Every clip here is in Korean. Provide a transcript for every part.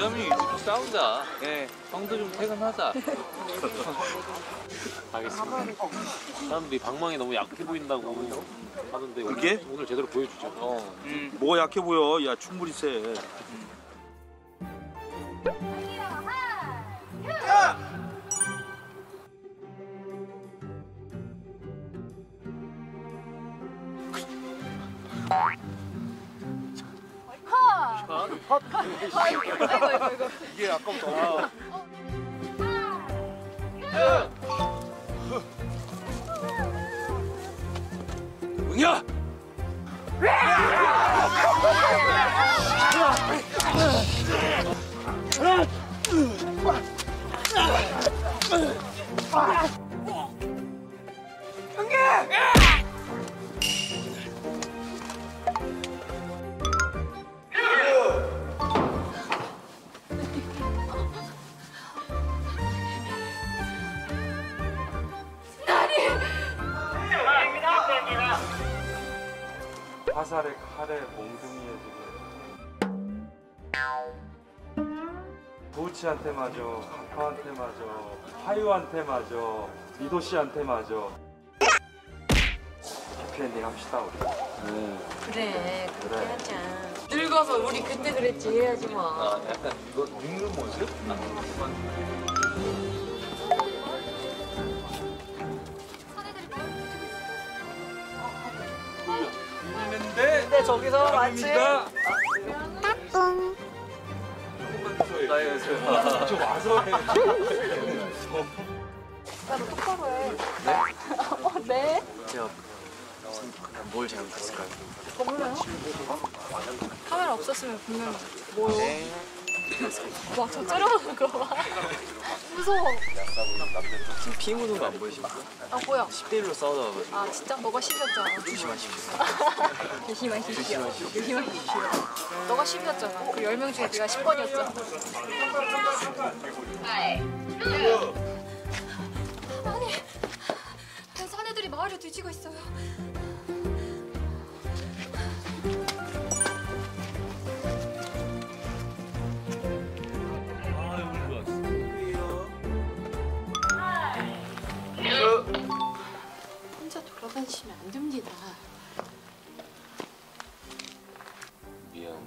남자면 일찍 싸우자. 예, 형도 좀 퇴근하자. 알겠습니다. 사람들이 방망이 너무 약해 보인다고 하는데 그게? 오늘 제대로 보여주죠. 뭐가 약해 보여? 야 충분히 세. 이게 아까부터. 응야! 화살에 칼에 몽둥이에 지금 부우치한테 맞아, 카카한테 맞아, 하유한테 맞아, 미도 씨한테 맞아. 해피엔딩 합시다 우리. 그래, 그렇게 그래. 하자. 늙어서 우리 그때 그랬지 해야지 뭐. 아, 약간 이거 늙는 모습? 네, 저기서 마치 좀 와서 해. 나도 똑바로 해. 네? 제가 뭘 잘못했을까요? 몰라요? 카메라 없었으면 분명 뭐요? 와, 저 째려보는 거 봐. 무서워. 지금 피 묻은 거 안 보이십니까? 아, 뭐야? 10대1로 싸우다 와가지고 아, 진짜? 너가 10이었잖아. 조심하십시오. 조심하십시오. 조심하십시오. 너가 10이었잖아. 그 10명 중에 네가 10번이었잖아. 아니, 사내들이 마을을 뒤지고 있어요. 혼자 돌아다니시면 안 됩니다. 미안해.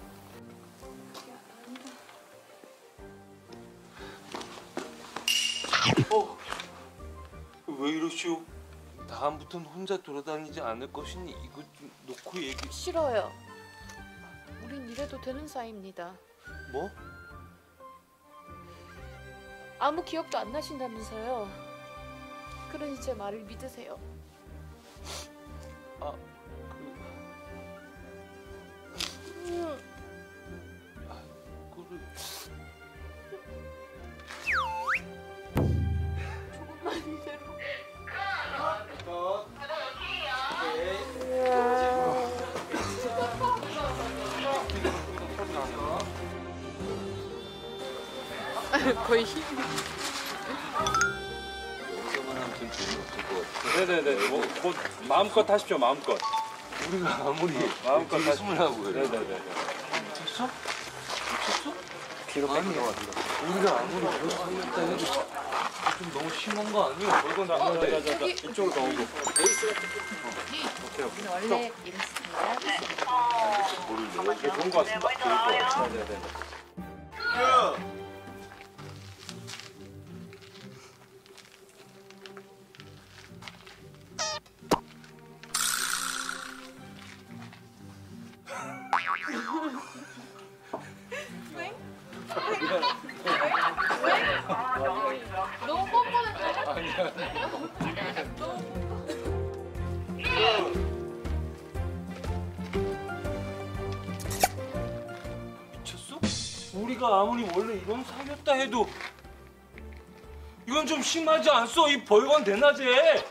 왜 이러시오? 다음부턴 혼자 돌아다니지 않을 것이니 이거 좀 놓고 얘기. 싫어요. 우린 이래도 되는 사이입니다. 뭐? 아무 기억도 안 나신다면서요. 그러니 제 말을 믿으세요. 아, 그거를 조금만 대로. 거의 힘이. 여기서만 하면 좀 재미없을 것 같아. 네네네. 뭐 마음껏 하십시오. 마음껏. 우리가 아무리 마음껏 웃음을 하고 그래. 네네네. 미쳤어? 미쳤어? 피가 뺏긴 것 같은데. 우리가 아무리 그런 살렸다 해도 좀 너무 심한 거 아니야? 이건 자, 이쪽으로 더 오고. 원래 이랬습니다. 이게 좋은 것 같습니다. 네네네. 너무 뻔뻔했죠? 미쳤어? 우리가 아무리 원래 이런 사귀었다 해도 이건 좀 심하지 않소? 이 벌건 대낮에.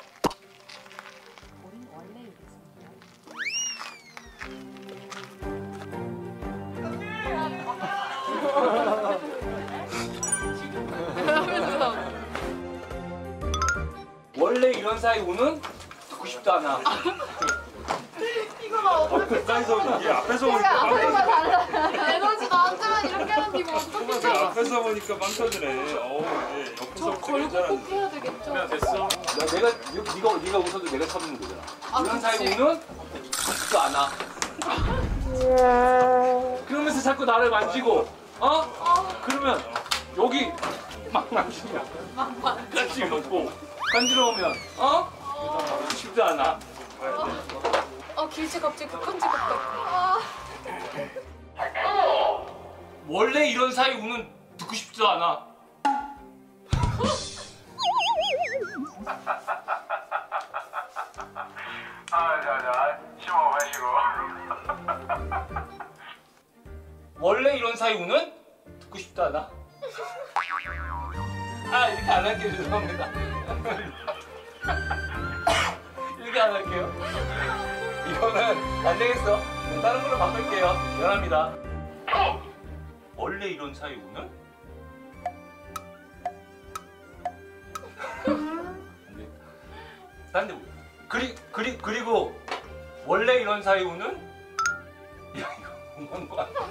우린 원래 이랬습니다. 원래 이런 사이 오는 듣고 싶다 나. 이거 봐, 어떻게 가까이서 이게 앞에서 오니까 앞에가 달라. 에너지 나한테만 이렇게 하는 게 뭐. 정말 그 앞에서 보니까 빵 터지네. 어우, 예, 저 옆에서 걸고 꼭 해야 되겠죠? 됐어. 네가 웃어도 내가 참는 거잖아. 이런 사이 오는 죽지도 않아. 그러면서 자꾸 나를 만지고, 그러면 여기 막 만지냐? 간지럽고 간지러우면, 쉽지 않아. 길지 갑자기 극한지 같다. 원래 이런 사이 우는 듣고 싶지도 않아. 원래 이런 사이 우는 듣고 싶지 않아. 이렇게 안 할게요. 죄송합니다. 이렇게 안 할게요. 이거는 안 되겠어. 다른 걸로 바꿀게요. 미안합니다. 원래 이런 사이 우는? 안 돼. 딴데 뭐? 그리고 원래 이런 사이 우는? 야 이거 너무한 거 아니야?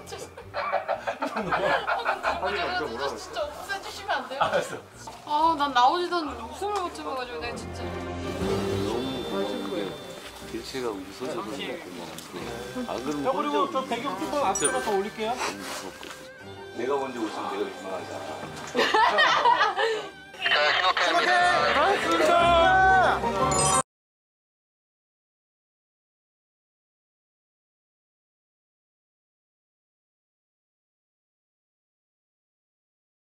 이거 진짜 없애주시면 안 돼요? 알았어. 난 나오지도 않는데 웃음을 못 참아가지고 내가 진짜. 길치가 웃어서 그런 거구만. 안 그러면 자 그리고 혼자 저 배경 뚜껑 앞에다 더 올릴게요. 무섭거든. 내가 먼저 웃으면 내가 민망하잖아.